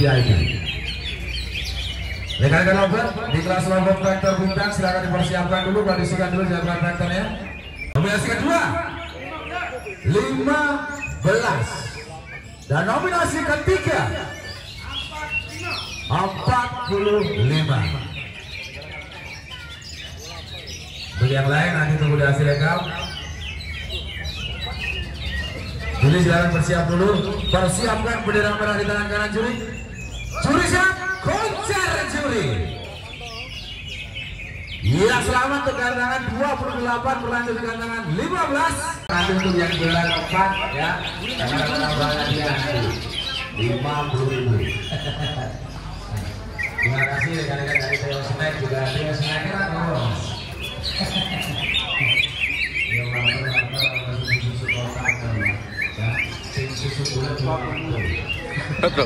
VIP. Rekan-rekan lover di kelas lover traktor bintang silakan dipersiapkan dulu, kondisikan dulu siapkan traktornya. Nominasi kedua 15 dan nominasi ketiga 45. Bagi yang lain nanti tunggu di hasil rekam. Juri silakan bersiap dulu, persiapkan bendera merah di tangan kanan juri. Juri siap, koncer juri. Ya, selamat untuk gantangan 28 berlanjut dengan tangan 15. Nanti untuk yang gelar 4 ya, karena tambahannya 50.000. Terima kasih rekan-rekan dari Teo Snack juga. Teo Snack kan bos. Yang lapar susu kotak ya, susu bulat betul.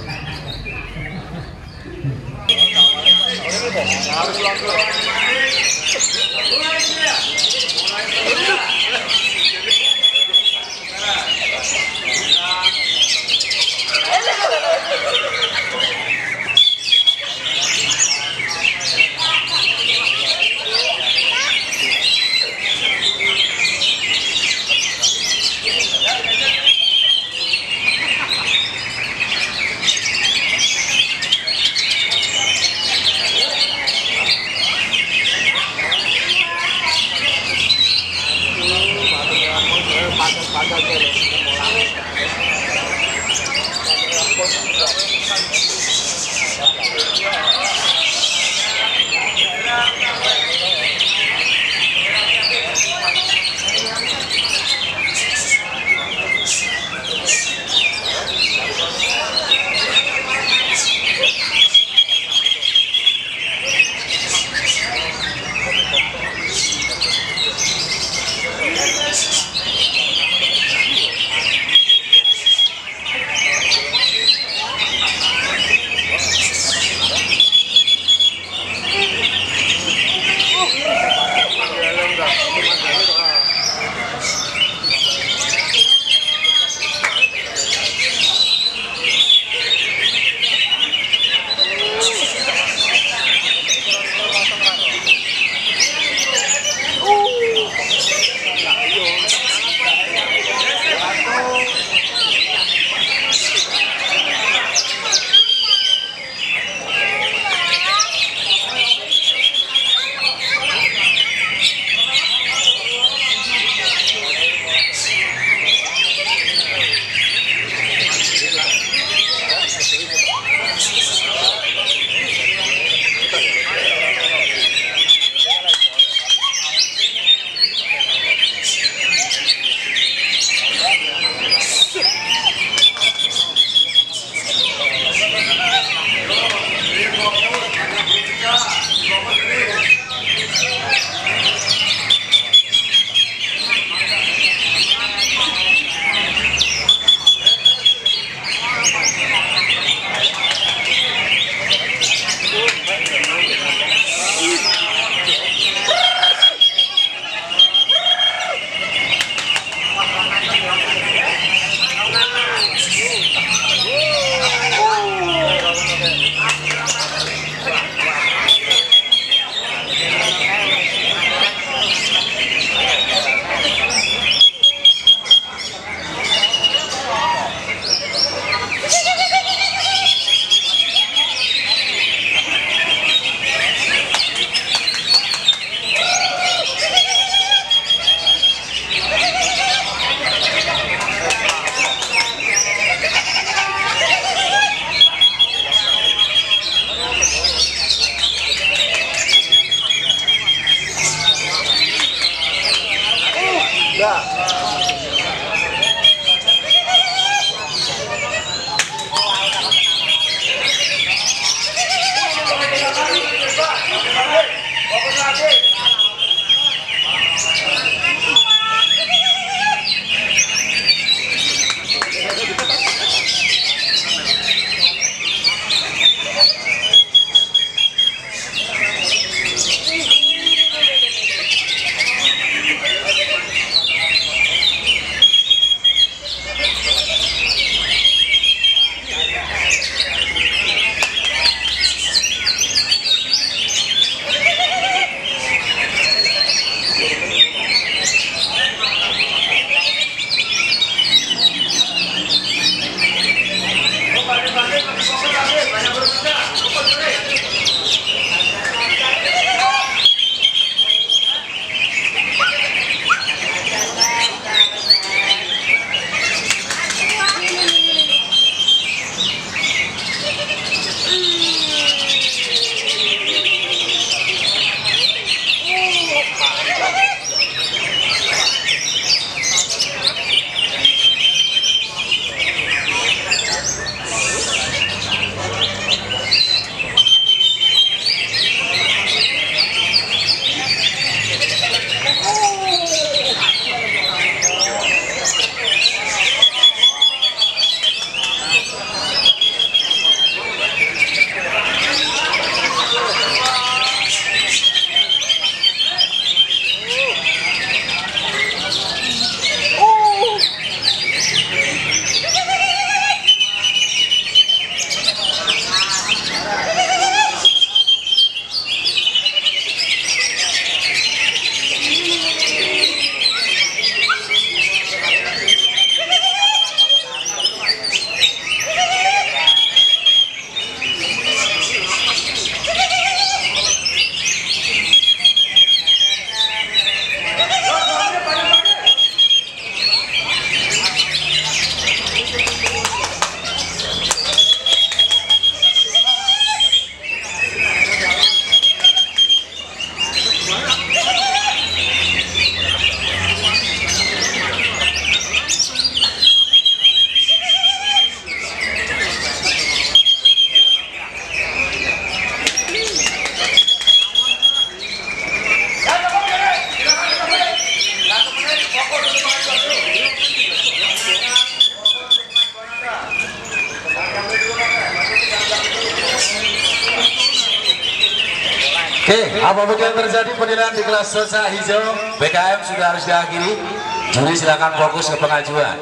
Oke, apapun yang terjadi penilaian di kelas zona hijau BKM sudah harus diakhiri. Juri silakan fokus ke pengajuan.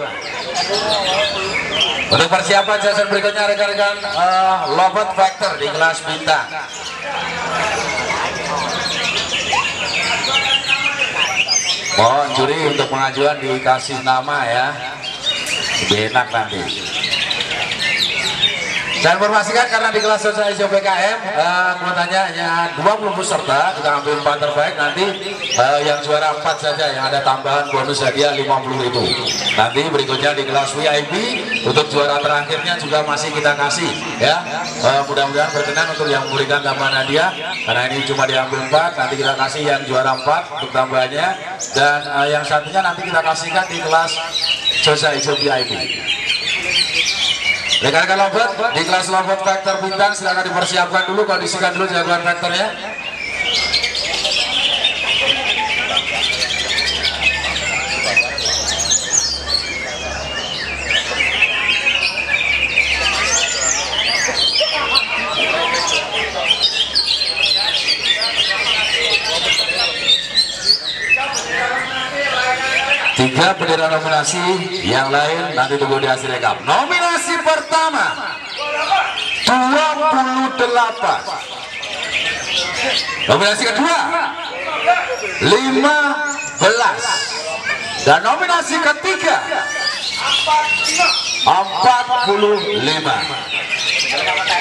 Untuk persiapan sesi berikutnya rekan-rekan Lobot Factor di kelas bintang. Mohon juri untuk pengajuan dikasih nama ya, lebih enak nanti. Saya informasikan karena di kelas zona hijau BKM kuotanya hanya 20 peserta, kita ambil 4 terbaik, nanti yang juara 4 saja yang ada tambahan bonus hadiah 50.000. Nanti berikutnya di kelas VIP untuk juara terakhirnya juga masih kita kasih ya. Mudah-mudahan berkenan untuk yang memberikan tambahan hadiah, karena ini cuma diambil 4, nanti kita kasih yang juara 4 untuk tambahannya, dan yang satunya nanti kita kasihkan di kelas zona hijau VIP. Rekan-rekan Lobot di kelas Lobot Factor bintang silakan dipersiapkan dulu, kondisikan dulu jagoan vektornya. Tiga bendera nominasi, yang lain nanti tunggu di hasil rekap. Nominasi pertama 28, nominasi kedua 15, dan nominasi ketiga 45.